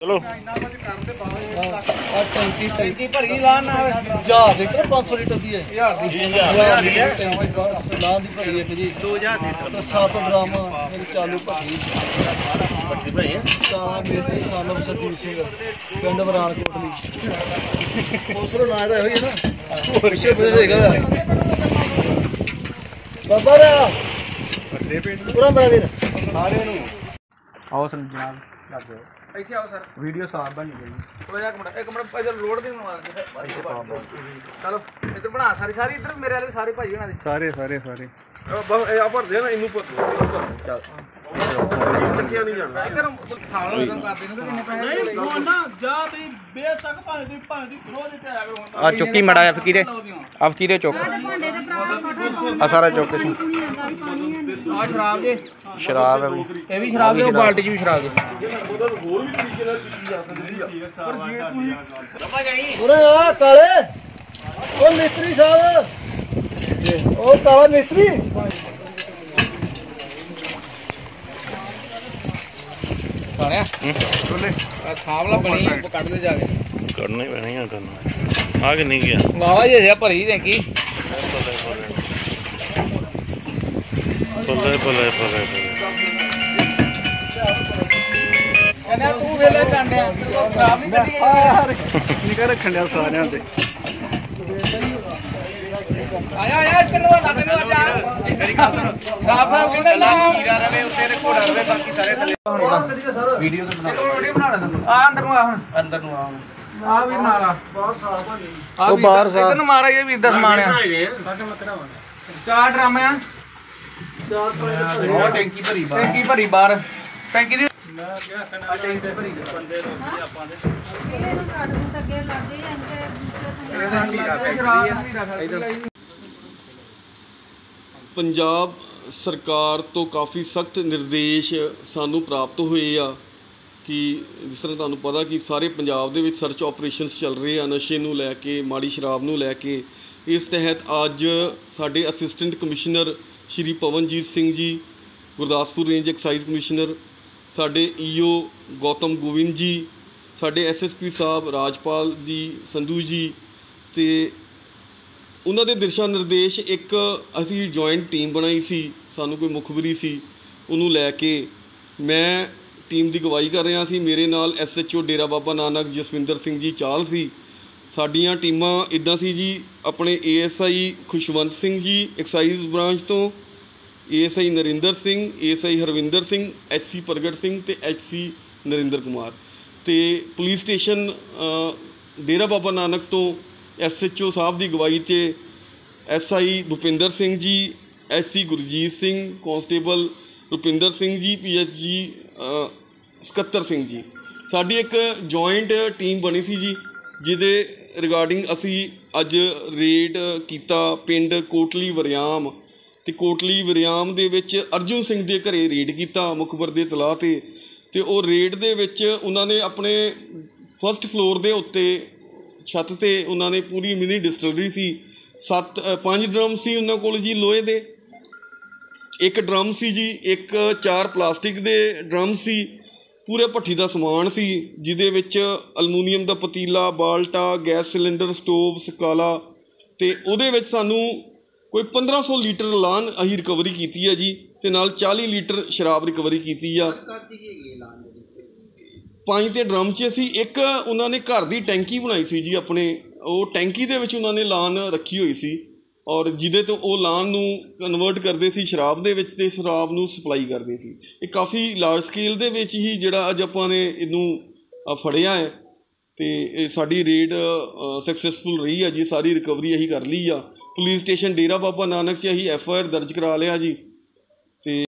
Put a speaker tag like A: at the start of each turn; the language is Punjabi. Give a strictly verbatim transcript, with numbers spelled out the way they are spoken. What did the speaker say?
A: चलो
B: टैंकी टैंकी भरी ला ना हजार लीटर पाँच सौ लीटर दी है लान दी भरी है जी दो हजार लीटर सत्त ड्रम मेरी चालू भरी चाला मेरी सानव सरदीप सिंह पिंड वरान कोटली उसरो ना दा होई ना पिछे बजेगा बाबा रा बड़े पिंड पूरा मेरा वीर सारे नु आओ सन जनाब लग गए ਇੱਥੇ ਆਓ ਸਰ ਵੀਡੀਓ ਸਾਫ ਬਣ ਗਈ ਥੋੜਾ ਜਿਹਾ ਮਿੰਟ ਇੱਕ ਮਿੰਟ ਇਧਰ ਰੋਡ ਦੀ ਬਣਵਾ ਦੇ ਚਲੋ ਇੱਧਰ ਬਣਾ ਸਾਰੀ ਸਾਰੀ ਇੱਧਰ ਮੇਰੇ ਵਾਲੇ ਸਾਰੇ ਭਾਈ ਉਹਨਾਂ ਦੇ ਸਾਰੇ ਸਾਰੇ ਸਾਰੇ ਬਸ ਇਹ ਆ ਭਰਦੇ ਨਾ ਇਹਨੂੰ ਭਰ ਚੱਲ ਚੱਕਿਆ ਨਹੀਂ ਜਾਣਾ ਇੱਧਰ ਸਾਲ ਹੋ ਗਿਆ ਕਰਦੇ ਨੂੰ ਕਿੰਨੇ ਪੈਸੇ ਨਹੀਂ ਫੋਨ ਨਾ ਜਾ ਤੁਸੀਂ ਬੇਸ਼ੱਕ ਭਾਵੇਂ ਦੀ ਭਾਵੇਂ ਦੀ ਰੋਜ਼ ਤੇ ਆਇਆ ਕਰੋ
C: ਆ ਚੁੱਕੀ ਮੜਾ ਆ ਫਕੀਰੇ ਆ ਫਕੀਰੇ ਚੁੱਕ ਆ ਸਾਰਾ ਚੁੱਕ ਕੇ
B: ਆ ਸ਼ਰਾਬ ਦੇ
C: ਸ਼ਰਾਬ ਹੈ
B: ਇਹ ਵੀ ਸ਼ਰਾਬ ਦੇ ਬਾਲਟੀ ਚ ਵੀ ਸ਼ਰਾਬ ਦੇ
A: ਉਹਦਾ ਹੋਰ ਵੀ ਤਰੀਕੇ ਨਾਲ ਕੀਤੀ ਜਾ ਸਕਦੀ ਆ ਪਰ ਜੇ ਤੁਸੀਂ
B: ਉਰੇ ਆ ਕਾਲੇ ਉਹ ਮਿਸਤਰੀ ਸਾਹਿਬ ਉਹ ਕਾਲਾ ਮਿਸਤਰੀ ਕਾਣਿਆ ਬੋਲੇ ਆ ਸਾਵਲਾ ਬਣੀ ਕੱਢ ਦੇ ਜਾ ਕੇ
A: ਕਰਨਾ ਹੀ ਪੈਣਾ ਆ ਕਰਨਾ ਆ ਕਿ ਨਹੀਂ ਗਿਆ
B: ਵਾਵਾ ਜੇ ਜਿਆ ਭਰੀ ਦੇਖੀ
A: ਬੱਲੇ ਬੱਲੇ ਬੱਲੇ
B: ਕਹਿੰਦਾ ਤੂੰ ਵੇਲੇ ਕਾਂਡਿਆ ਖਰਾਬ ਨਹੀਂ ਕਰੀ ਯਾਰ ਨਿਕਲ ਰੱਖਣ ਲਿਆ ਸਾਰਿਆਂ ਤੇ ਆਇਆ ਆਇਆ ਕਿੰਨੂ ਨਾ ਤੈਨੂੰ ਆ ਜਾ ਸਾਫ ਸਾਫ ਕਹਿੰਦਾ ਨਾ ਹੀਰਾ ਰਵੇ ਉੱਤੇ ਤੇ ਘੋੜਾ ਰਵੇ ਬਾਕੀ ਸਾਰੇ ਥੱਲੇ ਵੀਡੀਓ ਤੇ ਬਣਾ ਵੀਡੀਓ ਬਣਾ ਲੈ ਆ ਅੰਦਰ ਨੂੰ ਆ ਹੁਣ ਅੰਦਰ ਨੂੰ ਆ ਆ ਵੀ ਮਾਰਾ ਬਾਹਰ ਸਾਫ ਆ ਉਹ ਬਾਹਰ ਸਾਫ ਇਧਰ ਨੂੰ ਮਾਰਾ ਇਹ ਵੀਰ ਦਾ ਸਮਾਨ ਆ ਚਾਰ ਡਰਾਮੇ ਆ ਚਾਰ ਟੈਂਕੀ ਭਰੀ ਬਾਹਰ ਟੈਂਕੀ ਭਰੀ ਬਾਹਰ ਟੈਂਕੀ ਦੀ ਮੈਂ ਕਿਹਾ ਕਣਾ ਟੈਂਕੀ ਭਰੀ ਬੰਦੇ ਨੂੰ ਆਪਾਂ ਦੇ ਇਹਨੂੰ ਕੱਢ ਨੂੰ ਅੱਗੇ ਲੱਗ ਗਈ ਐਂਡ
D: ਪੰਜਾਬ ਸਰਕਾਰ ਤੋਂ ਕਾਫੀ ਸਖਤ ਨਿਰਦੇਸ਼ ਸਾਨੂੰ ਪ੍ਰਾਪਤ ਹੋਏ ਆ ਕਿ ਜਿਸ ਤਰ੍ਹਾਂ ਤੁਹਾਨੂੰ ਪਤਾ ਕਿ ਸਾਰੇ ਪੰਜਾਬ ਦੇ ਵਿੱਚ ਸਰਚ ਆਪਰੇਸ਼ਨਸ ਚੱਲ ਰਹੇ ਆ ਨਸ਼ੇ ਨੂੰ ਲੈ ਕੇ ਮਾੜੀ ਸ਼ਰਾਬ ਨੂੰ ਲੈ ਕੇ ਇਸ ਤਹਿਤ ਅੱਜ ਸਾਡੇ assistant commissioner Shri Pawanjit Singh ji Gurdaspur range exercise commissioner ਸਾਡੇ ਈਓ ਗੌਤਮ ਗੋਵਿੰਦ ਜੀ ਸਾਡੇ ਐਸਐਸਪੀ ਸਾਹਿਬ ਰਾਜਪਾਲ ਜੀ ਸੰਧੂ ਜੀ ਤੇ ਉਹਨਾਂ ਦੇ ਦਿਸ਼ਾ ਨਿਰਦੇਸ਼ ਇੱਕ ਅਸੀਂ ਜੁਆਇੰਟ ਟੀਮ ਬਣਾਈ ਸੀ ਸਾਨੂੰ ਕੋਈ ਮੁਖਬਰੀ ਸੀ ਉਹਨੂੰ ਲੈ ਕੇ ਮੈਂ ਟੀਮ ਦੀ ਅਗਵਾਈ ਕਰ ਰਿਹਾ ਸੀ ਮੇਰੇ ਨਾਲ ਐਸਐਚਓ ਡੇਰਾ ਬਾਬਾ ਨਾਨਕ ਜਸਵਿੰਦਰ ਸਿੰਘ ਜੀ ਚਾਲ ਸੀ ਸਾਡੀਆਂ ਟੀਮਾਂ ਇੱਦਾਂ ਸੀ ਜੀ ਆਪਣੇ ASI Khushwant Singh ji excise branch ਤੋਂ ASI Narinder Singh ASI Harvinder Singh HC Pargat Singh ਤੇ ਐਚਸੀ ਨਰਿੰਦਰ ਕੁਮਾਰ ਤੇ ਪੁਲਿਸ ਸਟੇਸ਼ਨ ਡੇਰਾ ਬਾਬਾ ਨਾਨਕ ਤੋਂ ਐਸਐਚਓ ਸਾਹਿਬ ਦੀ ਅਗਵਾਈ 'ਚ SI Bhupinder Singh ji SC Gurjeet Singh constable Rupinder Singh ji PHG ਸਕੱਤਰ ਸਿੰਘ ਜੀ ਸਾਡੀ ਇੱਕ ਜੁਆਇੰਟ ਟੀਮ ਬਣੀ ਸੀ ਜੀ ਜਿਹਦੇ ਰਿਗਾਰਡਿੰਗ ਅਸੀਂ ਅੱਜ ਰੇਡ ਕੀਤਾ ਪਿੰਡ ਕੋਟਲੀ ਵਰਿਆਮ ਅਤੇ ਕੋਟਲੀ ਵਰਿਆਮ ਦੇ ਵਿੱਚ ਅਰਜੁਨ ਸਿੰਘ ਦੇ ਘਰੇ ਰੇਡ ਕੀਤਾ ਮੁਖਬਰ ਦੇ ਤਲਾਹ 'ਤੇ ਅਤੇ ਉਹ ਰੇਡ ਦੇ ਵਿੱਚ ਉਹਨਾਂ ਨੇ ਆਪਣੇ ਫਸਟ ਫਲੋਰ ਦੇ ਉੱਤੇ ਛੱਤ 'ਤੇ ਉਹਨਾਂ ਨੇ ਪੂਰੀ ਮਿਨੀ ਡਿਸਟਿਲਰੀ ਸੀ ਸੱਤ ਪੰਜ ਡਰਮ ਸੀ ਉਹਨਾਂ ਕੋਲ ਜੀ ਲੋਹੇ ਦੇ ਇੱਕ ਡਰਮ ਸੀ ਜੀ ਇੱਕ ਚਾਰ ਪਲਾਸਟਿਕ ਦੇ ਡਰਮ ਸੀ ਪੂਰੇ ਭੱਠੀ ਦਾ ਸਮਾਨ ਸੀ ਜਿਹਦੇ ਵਿੱਚ ਅਲਮੂਨੀਅਮ ਦਾ ਪਤੀਲਾ ਬਾਲਟਾ ਗੈਸ ਸਿਲੰਡਰ ਸਟੋਵ ਸਕਾਲਾ ਅਤੇ ਉਹਦੇ ਵਿੱਚ ਸਾਨੂੰ ਕੋਈ ਪੰਦਰਾਂ ਸੌ ਲੀਟਰ ਲਾਨ ਅਸੀਂ ਰਿਕਵਰੀ ਕੀਤੀ ਹੈ ਜੀ ਅਤੇ ਨਾਲ ਚਾਲੀ ਲੀਟਰ ਸ਼ਰਾਬ ਰਿਕਵਰੀ ਕੀਤੀ ਆ ਪੰਜ ਤੇ ਡਰਮ 'ਚ ਅਸੀਂ ਇੱਕ ਉਹਨਾਂ ਨੇ ਘਰ ਦੀ ਟੈਂਕੀ ਬਣਾਈ ਸੀ ਜੀ ਆਪਣੇ ਉਹ ਟੈਂਕੀ ਦੇ ਵਿੱਚ ਉਹਨਾਂ ਨੇ ਲਾਨ ਰੱਖੀ ਹੋਈ ਸੀ ਔਰ ਜਿਹਦੇ ਤੋਂ ਉਹ ਲਾਨ ਨੂੰ ਕਨਵਰਟ ਕਰਦੇ ਸੀ ਸ਼ਰਾਬ ਦੇ ਵਿੱਚ ਅਤੇ ਸ਼ਰਾਬ ਨੂੰ ਸਪਲਾਈ ਕਰਦੇ ਸੀ ਇਹ ਕਾਫੀ ਲਾਰਜ ਸਕੇਲ ਦੇ ਵਿੱਚ ਹੀ ਜਿਹੜਾ ਅੱਜ ਆਪਾਂ ਨੇ ਇਹਨੂੰ ਫੜਿਆ ਹੈ ਅਤੇ ਇਹ ਸਾਡੀ ਰੇਡ ਸਕਸੈਸਫੁਲ ਰਹੀ ਆ ਜੀ ਸਾਰੀ ਰਿਕਵਰੀ ਅਸੀਂ ਕਰ ਲਈ ਆ ਪੁਲਿਸ ਸਟੇਸ਼ਨ ਡੇਰਾ ਬਾਬਾ ਨਾਨਕ 'ਚ ਅਸੀਂ ਐਫ ਆਈ ਆਰ ਦਰਜ ਕਰਾ ਲਿਆ ਜੀ ਅਤੇ